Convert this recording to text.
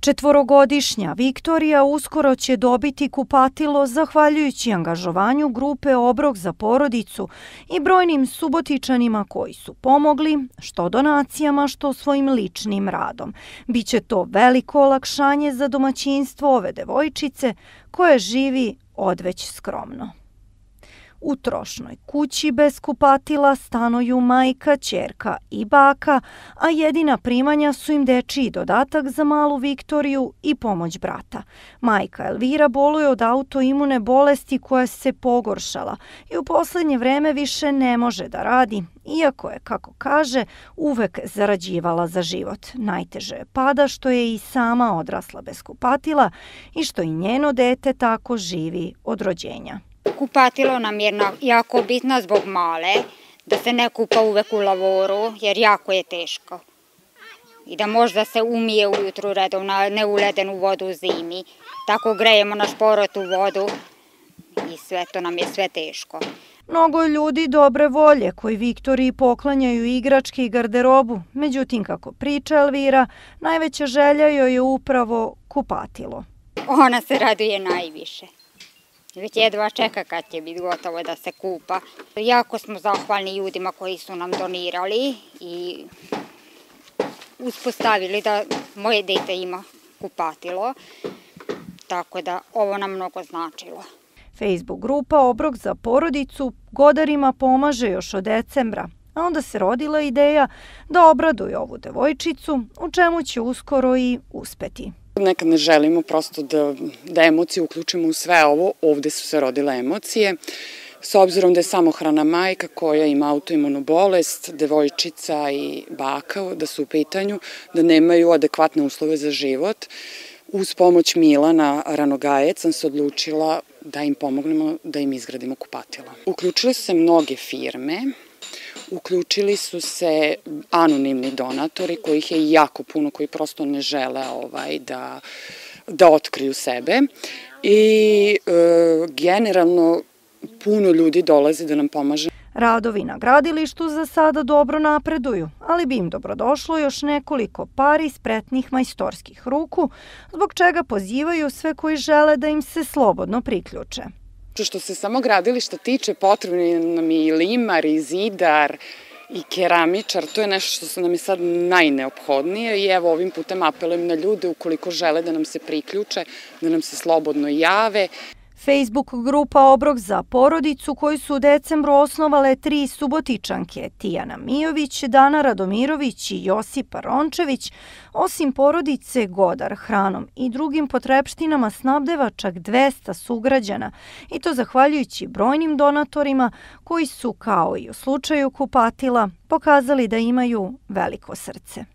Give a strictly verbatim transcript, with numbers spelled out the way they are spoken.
Četvorogodišnja Viktorija uskoro će dobiti kupatilo zahvaljujući angažovanju grupe Obrok za porodicu i brojnim Subotičanima koji su pomogli, što donacijama, što svojim ličnim radom. Biće to veliko olakšanje za domaćinstvo ove devojčice koje živi odveć skromno. U trošnoj kući bez kupatila stanuju majka, ćerka i baka, a jedina primanja su im dečiji dodatak za malu Viktoriju i pomoć brata. Majka Elvira boluje od autoimune bolesti koja se pogoršala i u poslednje vreme više ne može da radi, iako je, kako kaže, uvek zarađivala za život. Najteže je pada što je i sama odrasla bez kupatila i što i njeno dete tako živi od rođenja. Kupatilo nam je jako bitno zbog male, da se ne kupa uvek u lavoru, jer jako je teško. I da možda se umije ujutru redovno, ne u ledenu vodu u zimi. Tako grejemo na šporotu vodu i sve to nam je sve teško. Mnogo je ljudi dobre volje koji Viktoriji poklanjaju igračke i garderobu, međutim, kako priča Elvira, najveća želja joj je upravo kupatilo. Ona se raduje najviše. Već jedva čeka kad će biti gotovo da se kupa. Jako smo zahvalni ljudima koji su nam donirali i uspostavili da moje dete ima kupatilo, tako da ovo nam mnogo značilo. Facebook grupa Obrok za porodicu Godarima pomaže još od decembra, a onda se rodila ideja da obraduju ovu devojčicu, u čemu će uskoro i uspeti. Nekad ne želimo prosto da, da emocije uključimo u sve ovo, ovde su se rodile emocije. S obzirom da je samohrana majka koja ima autoimunu bolest, devojčica i baka da su u pitanju, da nemaju adekvatne uslove za život, uz pomoć Milana Ranogajec sam se odlučila da im pomognemo da im izgradimo kupatila. Uključile su se mnoge firme, uključili su se anonimni donatori kojih je jako puno, koji prosto ne žele ovaj, da, da otkriju sebe i e, generalno puno ljudi dolazi da nam pomaže. Radovi na gradilištu za sada dobro napreduju, ali bi im dobrodošlo još nekoliko pari spretnih majstorskih ruku, zbog čega pozivaju sve koji žele da im se slobodno priključe. Što se samo gradilišta tiče, potrebni nam je i limar, i zidar, i keramičar. To je nešto što nam je sad najneophodnije i evo ovim putem apelujem na ljude ukoliko žele da nam se priključe, da nam se slobodno jave. Facebook grupa Obrok za porodicu koju su u decembru osnovale tri Subotičanke, Tijana Mijović, Dana Radomirović i Josipa Rončević, osim porodice Godar hranom i drugim potrepštinama snabdeva čak dvesta sugrađana i to zahvaljujući brojnim donatorima koji su, kao i u slučaju kupatila, pokazali da imaju veliko srce.